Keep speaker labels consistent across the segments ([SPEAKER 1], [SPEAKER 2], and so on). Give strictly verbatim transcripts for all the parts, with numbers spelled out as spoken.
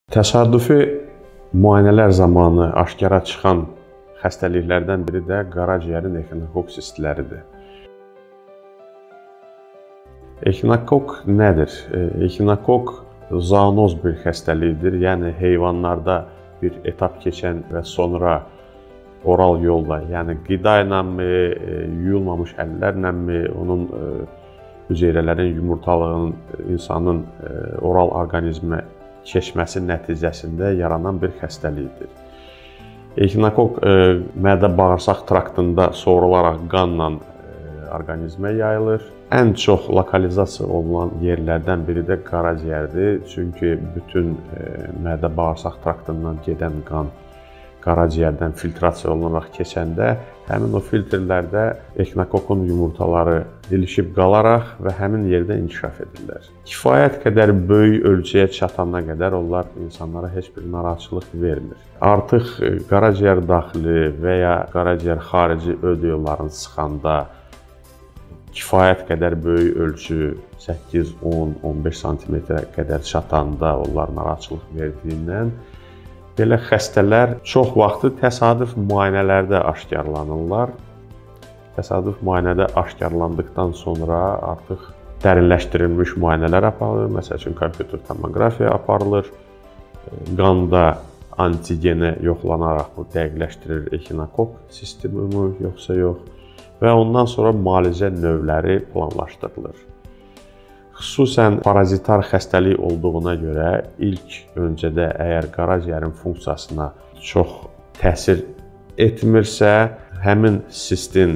[SPEAKER 1] Təsadüfi müayinələr zamanı aşkara çıxan xəstəliklərdən biri də qaraciyərin ekinokoq sistləridir. Ekinokoq nədir? Ekinokoq zoonoz bir xəstəlikdir, yəni heyvanlarda bir etap keçən və sonra oral yolla, yəni qida ilə mi, yuyulmamış əllərlə mi, onun hüceyrələrin yumurtalığının insanın oral orqanizmə keçməsi nəticəsində yaranan bir xəstəlikdir. Ekinokoq mədə-bağırsaq traktında soğurularaq qanla orqanizmə yayılır. Ən çox lokalizasiya olunan yerlərdən biri də qaraciyərdir. Çünki bütün mədə-bağırsaq traktından gedən qan qaraciyərdən filtrasiya olunaraq keçəndə həmin o filtrlərdə ekinokoqun yumurtaları ilişib qalaraq və həmin yerdə inkişaf edirlər. Kifayət qədər böyük ölçüyə çatana qədər onlar insanlara heç bir narahatçılıq vermir. Artıq qaraciyər daxili və ya qaraciyər xarici öd yollarını sıxanda kifayət qədər böyük ölçü səkkiz, on, on beş santimetrə qədər çatanda onlar narahatçılıq verdiyindən belə xəstələr çox vaxtı təsadüf müayinələrdə aşkarlanırlar. Təsadüf müayinədə aşkarlandıqdan sonra artıq dərinləşdirilmiş müayinələr aparılır. Məsəl üçün, kompüter tomoqrafiya aparılır. Qanda antigeni yoxlanaraq bu dəqiqləşdirilir, ekinokoq sistemi mi, yoxsa yox. Və ondan sonra müalicə növləri planlaşdırılır. Xüsusən parazitar xəstəlik olduğuna görə ilk öncədə əgər qaraciyərin funksiyasına çox təsir etmirsə, həmin sistin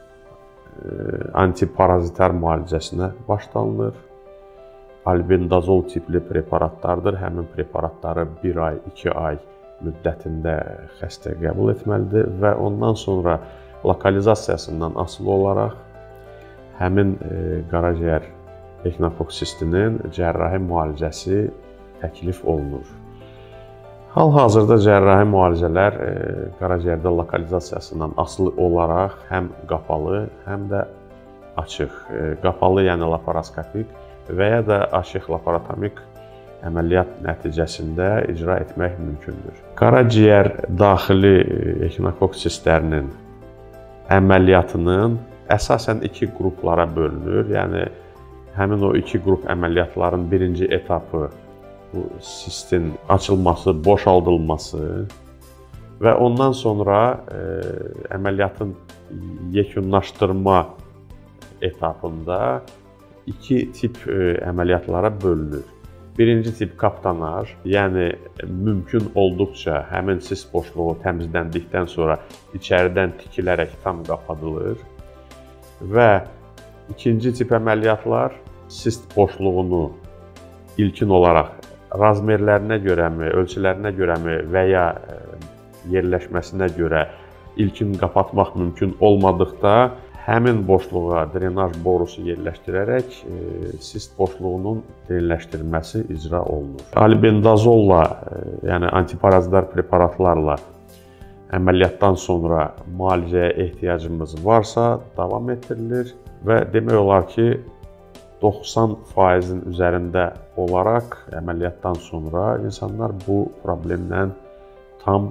[SPEAKER 1] antiparazitar müalicəsinə başlanılır. Albendazol tipli preparatlardır. Həmin preparatları bir ay, iki ay müddətində xəstə qəbul etməlidir və ondan sonra lokalizasiyasından asılı olaraq həmin qaraciyər ekinokoq sistinin cərrahi müalicəsi təklif olunur. Hal-hazırda cərrahi müalicələr qaraciyərdə lokalizasiyasından asılı olaraq həm qapalı, həm də açıq. Qapalı, yəni laparoskopik və ya da açıq laparotomik əməliyyat nəticəsində icra etmək mümkündür. Qaraciyər daxili ekinokoq sistlərinin əməliyyatının əsasən iki qruplara bölünür. Yəni həmin o iki qrup əməliyyatların birinci etapı bu sistin açılması, boşaldılması və ondan sonra e, əməliyyatın yekunlaşdırma etapında iki tip e, əməliyyatlara bölünür. Birinci tip kaptanaj, yəni mümkün olduqca həmin sist boşluğu təmizləndikdən sonra içəridən tikilərək tam qapadılır və ikinci tip əməliyyatlar sist boşluğunu ilkin olaraq razmerlərinə görəmi, ölçülərinə görəmi və ya yerləşməsinə görə ilkin qapatmaq mümkün olmadıqda həmin boşluğa drenaj borusu yerləşdirərək sist boşluğunun derinləşdirilməsi icra olunur. Albendazolla, yəni antiparazitar preparatlarla əməliyyatdan sonra müalicəyə ehtiyacımız varsa davam etdirilir və demək olar ki, doxsan faizin üzərində olaraq əməliyyatdan sonra insanlar bu problemlə tam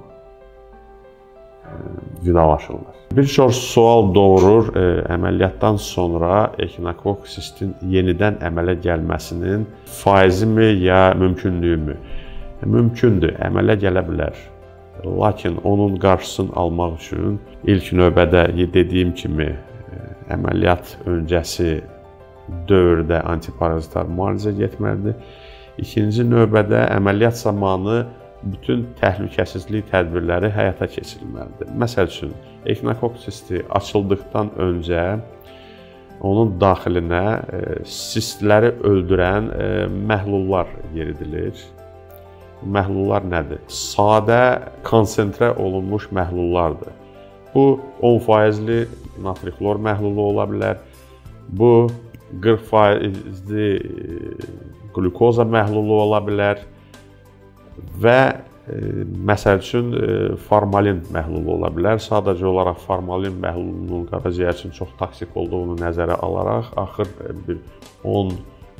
[SPEAKER 1] vidalaşırlar. Bir çox sual doğurur, əməliyyatdan sonra ekinokoq sistin yenidən əmələ gəlməsinin faizimi ya mümkünlüyümü? Mümkündür, əmələ gələ bilər. Lakin onun qarşısını almaq üçün ilk növbədə dediyim kimi əməliyyat öncəsi dövrdə antiparazitar müalicə getməlidir. İkinci növbədə əməliyyat zamanı bütün təhlükəsizlik tədbirləri həyata keçirilməlidir. Məsəl üçün, ekinokoq sisti açıldıqdan öncə onun daxilinə sistləri öldürən məhlullar yeridilir. Məhlullar nədir? Sadə, konsentrə olunmuş məhlullardır. Bu on faizli natri xlor məhlulu ola bilər. Bu qırx faizli glukoza məhlulu ola bilər və məsəl üçün formalin məhlulu ola bilər. Sadəcə olaraq formalin məhlulunun qaraciyər üçün çox toksik olduğunu nəzərə alaraq axır bir on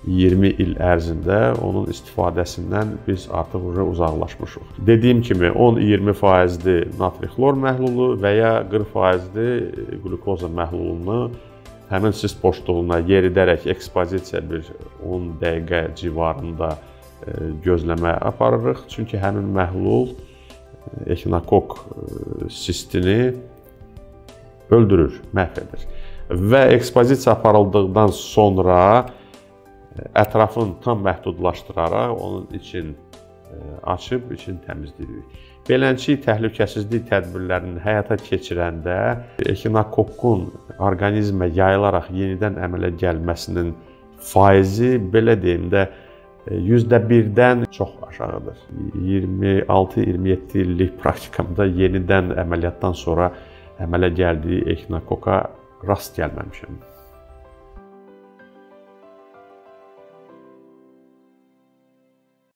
[SPEAKER 1] iyirmi il ərzində onun istifadəsindən biz artıq uzaqlaşmışıq. Dediyim kimi on iyirmi faizli natri xlor məhlulu və ya qırx faizli qlukoza məhlulunu həmin sist boşluğuna yeridərək ekspozisiya bir on dəqiqə civarında gözləmə aparırıq. Çünki həmin məhlul echinokok sistini öldürür, məhv edir. Və ekspozisiya aparıldıqdan sonra ətrafını tam məhdudlaşdıraraq onun için açıb, için təmizləyirik. Beləncə, təhlükəsizlik tədbirlərinin həyata keçirəndə echinokokun orqanizmə yayılaraq yenidən əmələ gəlməsinin faizi, belə deyim də, yüzdə birdən çox aşağıdır. iyirmi altı iyirmi yeddi illik praktikamda yenidən əməliyyatdan sonra əmələ gəldiyi echinokoka rast gəlməmişəm.